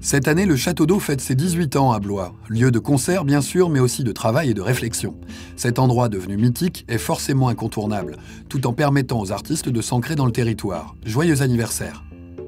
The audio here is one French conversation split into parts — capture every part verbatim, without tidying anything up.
Cette année, le Château d'Eau fête ses dix-huit ans à Blois. Lieu de concert, bien sûr, mais aussi de travail et de réflexion. Cet endroit devenu mythique est forcément incontournable, tout en permettant aux artistes de s'ancrer dans le territoire. Joyeux anniversaire!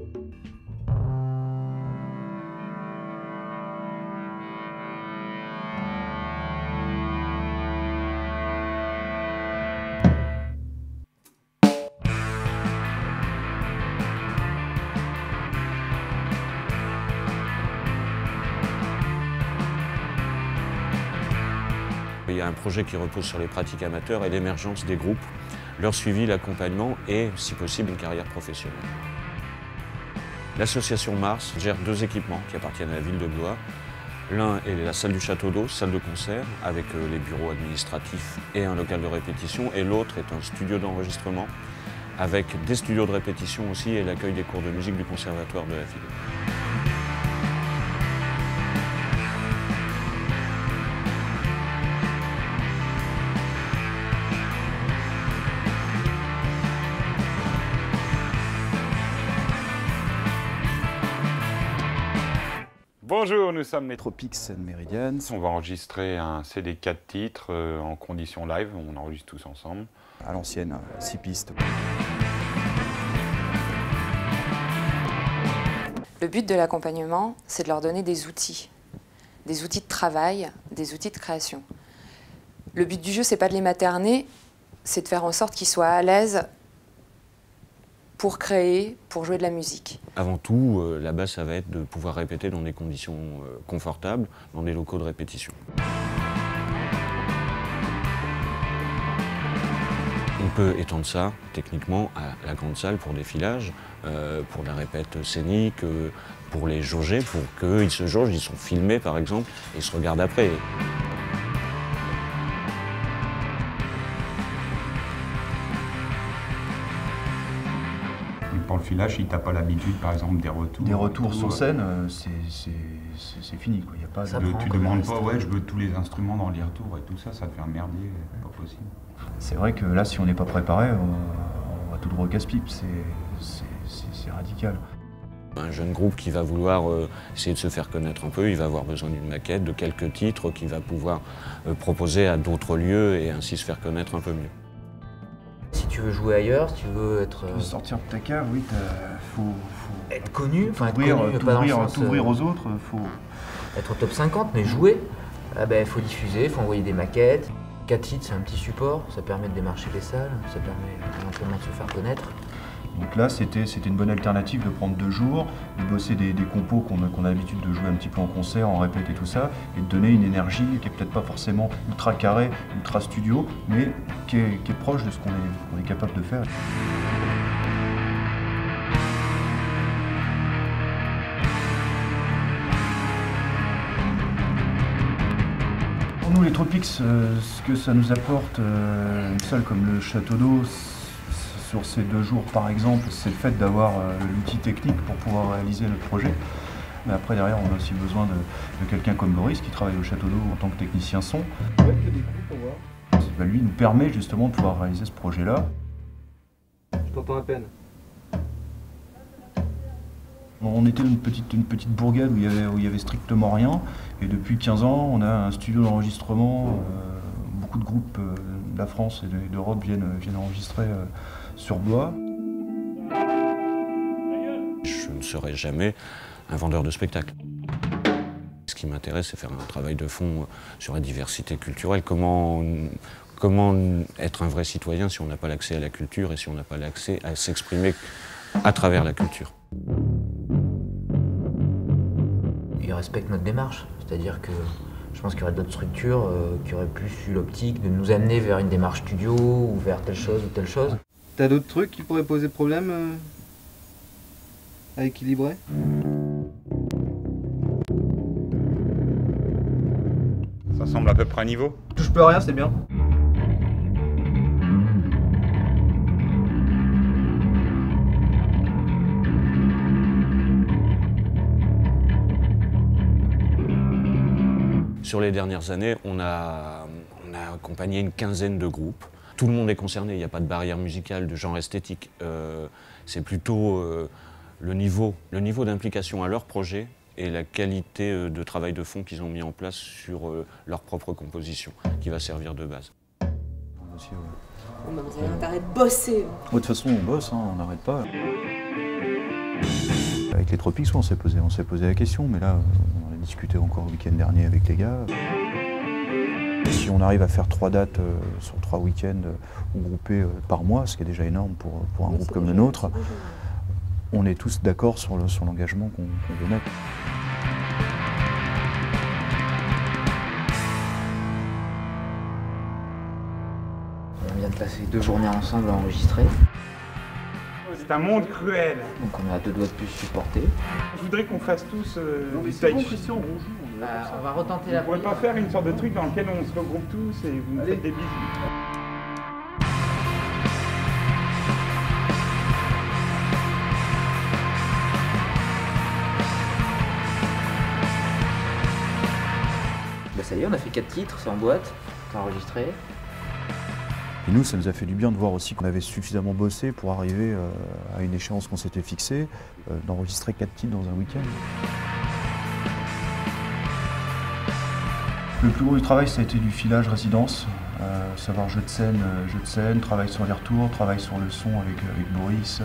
Il y a un projet qui repose sur les pratiques amateurs et l'émergence des groupes, leur suivi, l'accompagnement et, si possible, une carrière professionnelle. L'association Mars gère deux équipements qui appartiennent à la ville de Blois. L'un est la salle du Château d'Eau, salle de concert, avec les bureaux administratifs et un local de répétition. Et l'autre est un studio d'enregistrement, avec des studios de répétition aussi et l'accueil des cours de musique du conservatoire de la ville. Bonjour, nous sommes Metropix and Meridians. On va enregistrer un C D quatre titres euh, en condition live, on enregistre tous ensemble. À l'ancienne, six pistes. Le but de l'accompagnement, c'est de leur donner des outils, des outils de travail, des outils de création. Le but du jeu, c'est pas de les materner, c'est de faire en sorte qu'ils soient à l'aise pour créer, pour jouer de la musique. Avant tout, euh, la base, ça va être de pouvoir répéter dans des conditions euh, confortables, dans des locaux de répétition. On peut étendre ça, techniquement, à la grande salle pour des filages, euh, pour la répète scénique, euh, pour les jauger, pour qu'ils se jaugent, ils sont filmés par exemple, et ils se regardent après. Pour le filage, si tu n'as pas l'habitude, par exemple, des retours... Des retours tout, sur euh, scène, c'est fini, quoi. Y a pas de, de... tu demandes pas, ouais, je veux tous les instruments dans les retours et tout ça, ça te fait un merdier, pas possible. C'est vrai que là, si on n'est pas préparé, on, on va tout droit au casse-pipe, c'est radical. Un jeune groupe qui va vouloir euh, essayer de se faire connaître un peu, il va avoir besoin d'une maquette, de quelques titres qu'il va pouvoir euh, proposer à d'autres lieux et ainsi se faire connaître un peu mieux. Si tu veux jouer ailleurs, si tu veux être... Tu veux sortir de ta cave, oui, il faut, faut... être connu, enfin être connu, pas dans le sens... T'ouvrir aux autres, faut... Être au top cinquante, mais jouer, il ah ben, faut diffuser, il faut envoyer des maquettes. quatre titres, c'est un petit support, ça permet de démarcher les salles, ça permet éventuellement de se faire connaître. Donc là, c'était une bonne alternative de prendre deux jours, de bosser des, des compos qu'on a, qu'on a l'habitude de jouer un petit peu en concert, en répète et tout ça, et de donner une énergie qui est peut-être pas forcément ultra carré, ultra studio, mais qui est, qui est proche de ce qu'on est, qu'on est capable de faire. Pour nous, les Tropics, euh, ce que ça nous apporte, euh, une salle comme le Château d'Eau, sur ces deux jours par exemple, c'est le fait d'avoir euh, l'outil technique pour pouvoir réaliser le projet. Mais après derrière on a aussi besoin de, de quelqu'un comme Boris qui travaille au Château d'Eau en tant que technicien son. Ouais, il y a des coups pour voir. Bah, lui nous permet justement de pouvoir réaliser ce projet-là. Je t'entends à peine. On était une petite, une petite bourgade où il, y avait, où il y avait strictement rien. Et depuis quinze ans, on a un studio d'enregistrement. Euh, beaucoup de groupes euh, de la France et d'Europe viennent, viennent enregistrer euh, sur Blois. Je ne serai jamais un vendeur de spectacles. Ce qui m'intéresse, c'est faire un travail de fond sur la diversité culturelle. Comment, comment être un vrai citoyen si on n'a pas l'accès à la culture et si on n'a pas l'accès à s'exprimer à travers la culture. Ils respectent notre démarche, c'est-à-dire que je pense qu'il y aurait d'autres structures euh, qui auraient plus eu l'optique de nous amener vers une démarche studio ou vers telle chose ou telle chose. T'as d'autres trucs qui pourraient poser problème euh, à équilibrer? Ça semble à peu près à niveau. Touche plus à rien, c'est bien. Sur les dernières années, on a, on a accompagné une quinzaine de groupes. Tout le monde est concerné, il n'y a pas de barrière musicale, de genre esthétique. Euh, c'est plutôt euh, le niveau, le niveau d'implication à leur projet et la qualité de travail de fond qu'ils ont mis en place sur leur propre composition, qui va servir de base. Aussi, ouais. Bon, bah, vous avez intérêt de bosser. De toute façon, on bosse, hein, on n'arrête pas. Avec les Tropics, on s'est posé, on s'est posé la question, mais là, on en a discuté encore le week-end dernier avec les gars. Si on arrive à faire trois dates euh, sur trois week-ends euh, groupés euh, par mois, ce qui est déjà énorme pour, pour un oui, groupe comme le nôtre, on est tous d'accord sur, le, sur l'engagement qu'on, qu'on veut mettre. On vient de passer deux journées ensemble à enregistrer. C'est un monde cruel. Donc on est à deux doigts de plus supporter. Je voudrais qu'on fasse tous euh, non, mais du c'est bon, touch. Christian, bonjour. On, euh, on va retenter la. On pourrait pas faire une sorte de truc dans lequel on se regroupe tous et vous me faites des bisous. Bah ça y est, on a fait quatre titres, c'est en boîte, c'est enregistré. Et nous, ça nous a fait du bien de voir aussi qu'on avait suffisamment bossé pour arriver euh, à une échéance qu'on s'était fixée, euh, d'enregistrer quatre titres dans un week-end. Le plus gros du travail, ça a été du filage résidence, euh, savoir jeu de scène, euh, jeu de scène, travail sur les retours, travail sur le son avec, avec Boris.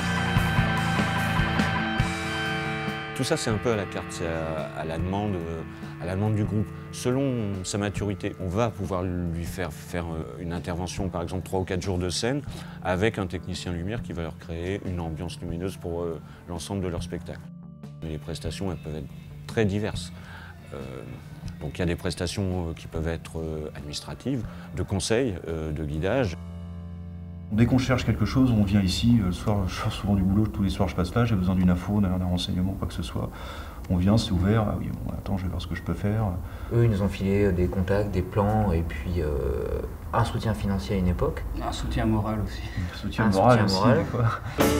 Tout ça, c'est un peu à la carte, c'est à, à, la demande, à la demande du groupe. Selon sa maturité, on va pouvoir lui faire faire une intervention, par exemple trois ou quatre jours de scène, avec un technicien lumière qui va leur créer une ambiance lumineuse pour euh, l'ensemble de leur spectacle. Mais les prestations, elles peuvent être très diverses. Euh, donc il y a des prestations qui peuvent être administratives, de conseil, euh, de guidage. Dès qu'on cherche quelque chose, on vient ici. Le soir, je sors souvent du boulot, tous les soirs je passe là, j'ai besoin d'une info, d'un renseignement, quoi que ce soit. On vient, c'est ouvert, ah oui, bon, attends, je vais voir ce que je peux faire. Eux, ils nous ont filé des contacts, des plans, et puis euh, un soutien financier à une époque. Un soutien moral aussi. Un soutien un moral soutien aussi, moral. des fois.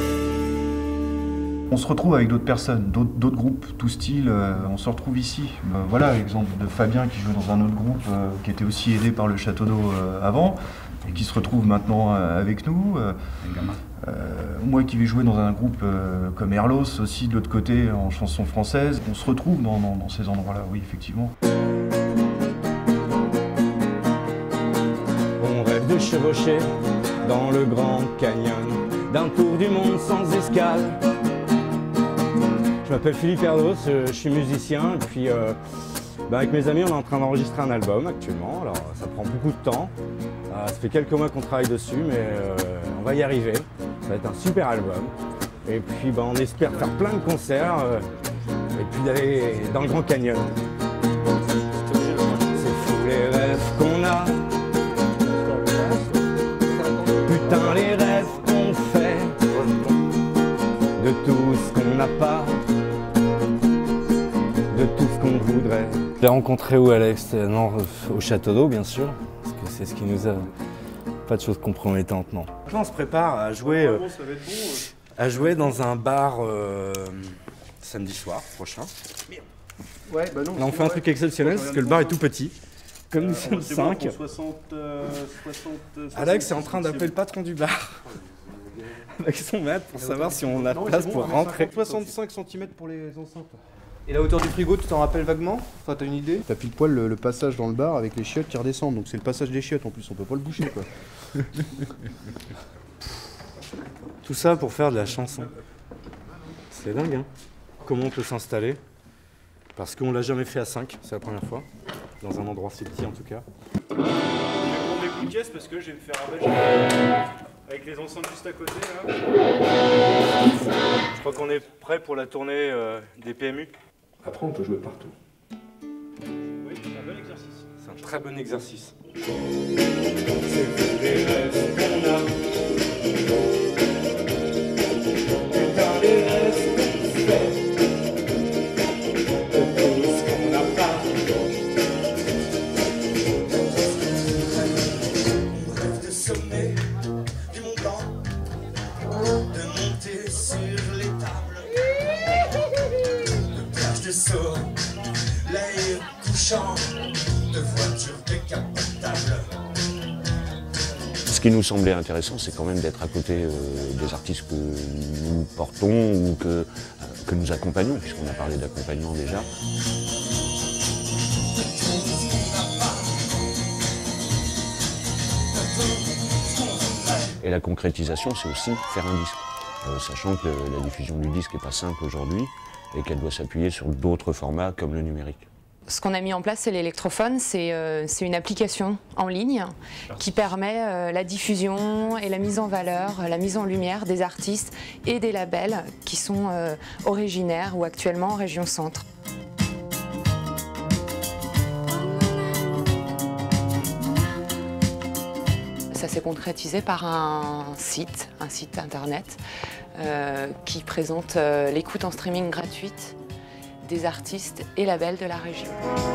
On se retrouve avec d'autres personnes, d'autres, d'autres groupes, tout style, euh, on se retrouve ici. Euh, voilà, l'exemple de Fabien qui jouait dans un autre groupe, euh, qui était aussi aidé par le Château d'Eau euh, avant, et qui se retrouve maintenant euh, avec nous. Euh, euh, moi qui vais jouer dans un groupe euh, comme Erlos, aussi de l'autre côté en chanson française, on se retrouve dans, dans, dans ces endroits-là, oui, effectivement. On rêve de chevaucher dans le Grand Canyon, d'un tour du monde sans escale. Je m'appelle Philippe Erlos, je suis musicien, et puis euh, bah avec mes amis on est en train d'enregistrer un album actuellement, alors ça prend beaucoup de temps, euh, ça fait quelques mois qu'on travaille dessus, mais euh, on va y arriver, ça va être un super album, et puis bah, on espère faire plein de concerts, euh, et puis d'aller dans le Grand Canyon. C'est fou les rêves qu'on a, putain les rêves qu'on fait, de tout ce qu'on n'a pas, de tout ce qu'on voudrait. Je l'ai rencontré où, Alex? Non, au Château d'Eau, bien sûr, parce que c'est ce qui nous a... Pas de choses compromettantes, non. Là, on se prépare à jouer, euh, à jouer dans un bar euh, samedi soir prochain. Ouais, bah non, Là, on fait un truc exceptionnel, parce que le bar est tout petit. Comme nous sommes cinq. Alex est en train d'appeler le patron du bar. Avec son maître pour savoir si on a non, place bon, pour rentrer. soixante-cinq centimètres pour les enceintes. Et la hauteur du frigo, tu t'en rappelles vaguement? Enfin, t'as une idée? T'as pile poil le, le passage dans le bar avec les chiottes qui redescendent, donc c'est le passage des chiottes en plus, on peut pas le boucher quoi. Tout ça pour faire de la chanson. C'est dingue, hein? Comment on peut s'installer? Parce qu'on l'a jamais fait à cinq, c'est la première fois. Dans un endroit si petit en tout cas. Je vais prendre des bouts de caisse parce que je vais me faire abattre. Avec les enceintes juste à côté là. Je crois qu'on est prêt pour la tournée euh, des P M U. Après, on peut jouer partout. Oui, c'est un bon exercice. C'est un très bon exercice. C'est les rêves qu'on a, putain les rêves qu'on fait, de tout ce qu'on n'a pas. On rêve de sommet du Mont Blanc, de monter sur les tables, de plage de Sceaux, l'air couchant, de voitures décapotables. qui nous semblait intéressant, c'est quand même d'être à côté euh, des artistes que nous portons ou que, euh, que nous accompagnons, puisqu'on a parlé d'accompagnement déjà. Et la concrétisation, c'est aussi faire un disque, euh, sachant que la diffusion du disque n'est pas simple aujourd'hui et qu'elle doit s'appuyer sur d'autres formats comme le numérique. Ce qu'on a mis en place, c'est l'électrophone. C'est euh, une application en ligne qui permet euh, la diffusion et la mise en valeur, la mise en lumière des artistes et des labels qui sont euh, originaires ou actuellement en région centre. Ça s'est concrétisé par un site, un site internet euh, qui présente euh, l'écoute en streaming gratuite des artistes et labels de la région.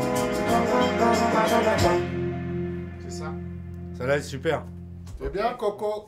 C'est ça. Ça là est super. C'est bien, Coco.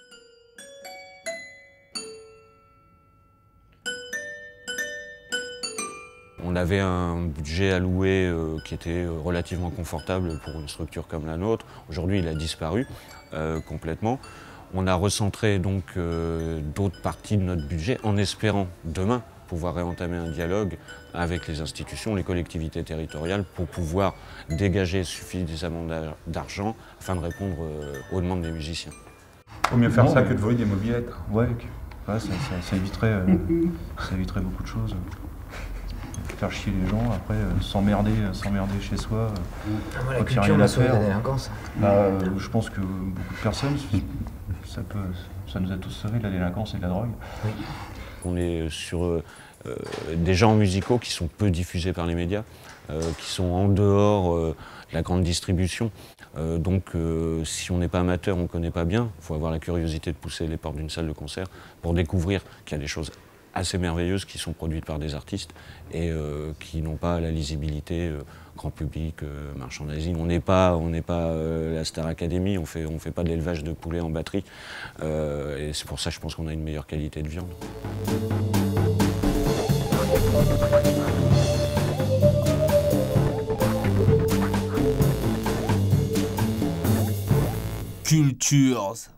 On avait un budget alloué euh, qui était relativement confortable pour une structure comme la nôtre. Aujourd'hui, il a disparu euh, complètement. On a recentré donc euh, d'autres parties de notre budget en espérant demain pouvoir réentamer un dialogue avec les institutions, les collectivités territoriales pour pouvoir dégager suffisamment d'argent afin de répondre euh, aux demandes des musiciens. Il vaut mieux faire non, ça que de voler des mobylettes. Ouais, ouais ça, ça, ça, éviterait, euh, ça éviterait beaucoup de choses. Faire chier les gens, après euh, s'emmerder s'emmerder chez soi, euh, ah, moi, la quand il n'y a rien à faire. La délinquance. Bah, euh, je pense que beaucoup de personnes, ça, peut, ça nous a tous sauvés de la délinquance et de la drogue. Oui. On est sur euh, des genres musicaux qui sont peu diffusés par les médias, euh, qui sont en dehors euh, de la grande distribution. Euh, donc euh, si on n'est pas amateur, on ne connaît pas bien, il faut avoir la curiosité de pousser les portes d'une salle de concert pour découvrir qu'il y a des choses assez merveilleuses qui sont produites par des artistes et euh, qui n'ont pas la lisibilité euh, grand public, euh, merchandising. On n'est pas, on n'est pas euh, la Star Academy, on fait, on fait pas de l'élevage de poulets en batterie. Euh, et c'est pour ça que je pense qu'on a une meilleure qualité de viande. Cultures.